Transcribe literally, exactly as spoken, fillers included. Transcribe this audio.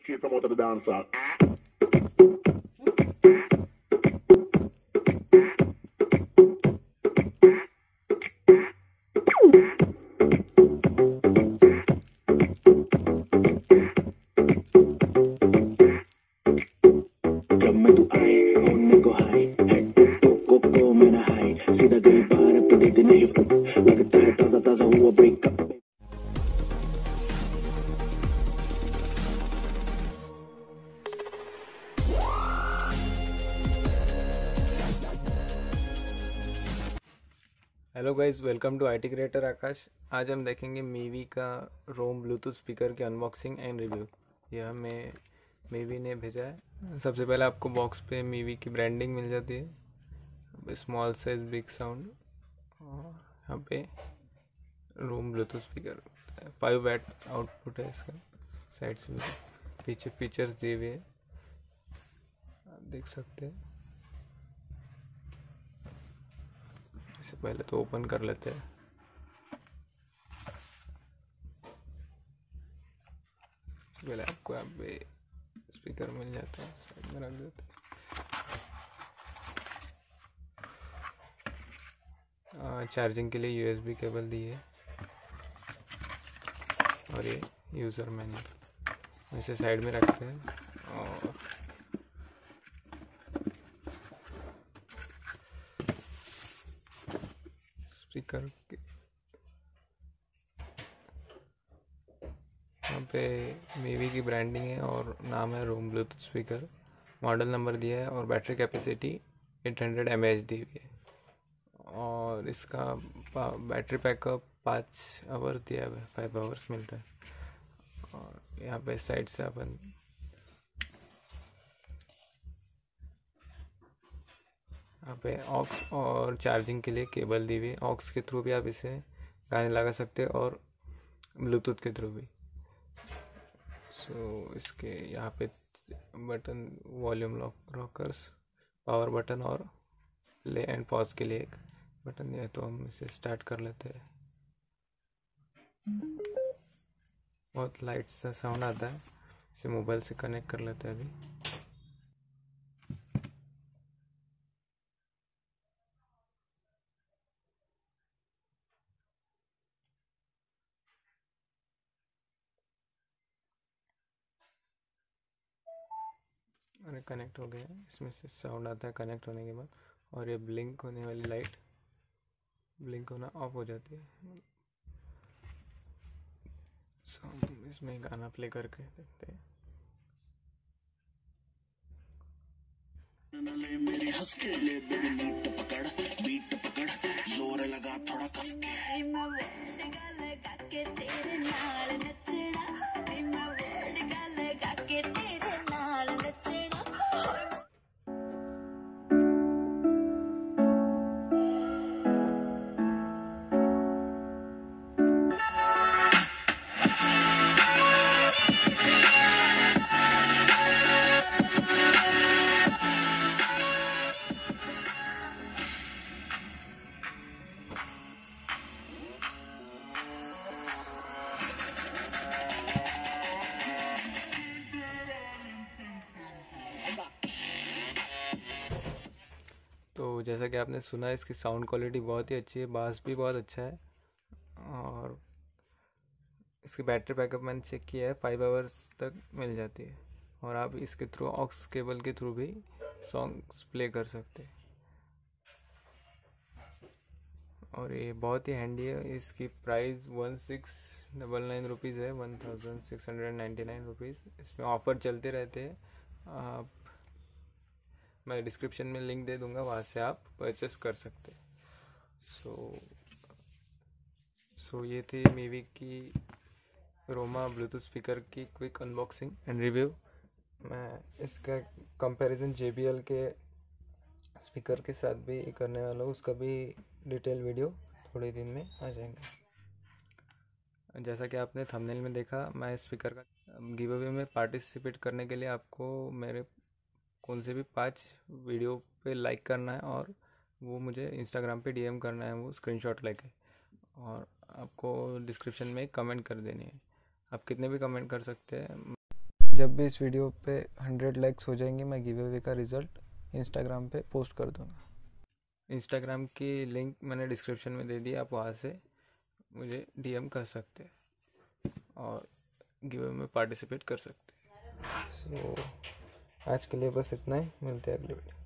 Straight from out of the dancehall. Club में तू आए होने को हाय हेड टू को को में ना हाय सीधा गई बाहर पे दे देने ही फुट लगता है ताजा ताजा हुआ breakup. Hello guys, welcome to IT creator Akash. आज हम देखेंगे मीवी का रोम ब्लूटूथ स्पीकर की अनबॉक्सिंग एंड रिव्यू। यह हमें मीवी ने भेजा है। सबसे पहले आपको बॉक्स पे मीवी की ब्रांडिंग मिल जाती है, स्मॉल साइज बिग साउंड। और यहाँ पे Roam Bluetooth speaker five watt output है इसका। साइड से भी पीछे फीचर्स दिए हुए हैं, आप देख सकते हैं। इससे पहले तो ओपन कर लेते हैं। पहले आपको यहाँ पे स्पीकर मिल जाता है, साइड में रख देते हैं। चार्जिंग के लिए यूएसबी केबल दी है और ये यूज़र मैनुअल इसे साइड में रखते हैं। और स्पीकर के यहाँ पे मीवी की ब्रांडिंग है और नाम है Roam Bluetooth speaker. Model number दिया है और battery capacity eight hundred M H दी हुई है। और इसका बैटरी बैकअप पाँच आवर्स दिया है, फाइव आवर्स मिलता है। और यहाँ पे साइड से अपन यहाँ पे ऑक्स और चार्जिंग के लिए केबल दी हुई है। ऑक्स के थ्रू भी आप इसे गाने लगा सकते हैं और ब्लूटूथ के थ्रू भी। सो so, इसके यहाँ पे button, volume lock, rockers, power button और प्ले एंड पॉज के लिए एक बटन दिया है। तो हम इसे स्टार्ट कर लेते हैं। बहुत लाइट सा साउंड आता है। इसे मोबाइल से कनेक्ट कर लेते हैं अभी। अरे कनेक्ट हो गया है। इसमें से साउंड आता है कनेक्ट होने के बाद। और ये ब्लिंक होने वाली लाइट ब्लिंक होना ऑफ हो जाती है। सो हम इसमें गाना प्ले करके देखते हैं। मेरी हंस के ले बेबी नीट पकड़ बीट पकड़ जोर लगा थोड़ा कस के तो जैसा कि आपने सुना, इसकी साउंड क्वालिटी बहुत ही अच्छी है, बास भी बहुत अच्छा है। और इसकी बैटरी बैकअप मैंने चेक किया है, फाइव आवर्स तक मिल जाती है। और आप इसके थ्रू ऑक्स केबल के थ्रू भी सॉन्ग्स प्ले कर सकते हैं। और ये बहुत ही हैंडी है। इसकी price one six double nine rupees है, one thousand six hundred ninety nine rupees. इसमें ऑफ़र चलते रहते हैं। आप मैं डिस्क्रिप्शन में लिंक दे दूंगा, वहाँ से आप परचेस कर सकते हैं। सो सो ये थी मीवी की रोमा ब्लूटूथ स्पीकर की क्विक अनबॉक्सिंग एंड रिव्यू। मैं इसका कंपैरिजन जे बी एल के स्पीकर के साथ भी करने वाला हूँ। उसका भी डिटेल वीडियो थोड़े दिन में आ जाएंगे। जैसा कि आपने थंबनेल में देखा, मैं स्पीकर का गिव अवे में पार्टिसिपेट करने के लिए आपको मेरे कौन से भी पांच वीडियो पे लाइक करना है और वो मुझे इंस्टाग्राम पे डीएम करना है, वो स्क्रीनशॉट लेके। और आपको डिस्क्रिप्शन में कमेंट कर देनी है। आप कितने भी कमेंट कर सकते हैं। जब भी इस वीडियो पे हंड्रेड लाइक्स हो जाएंगे मैं गिव अवे का रिज़ल्ट इंस्टाग्राम पे पोस्ट कर दूँगा। इंस्टाग्राम की लिंक मैंने डिस्क्रिप्शन में दे दी, आप वहाँ से मुझे डीएम कर सकते हैं और गिव अवे में पार्टिसिपेट कर सकते हैं। सो so, आज के लिए बस इतना ही, मिलते हैं अगले वीडियो।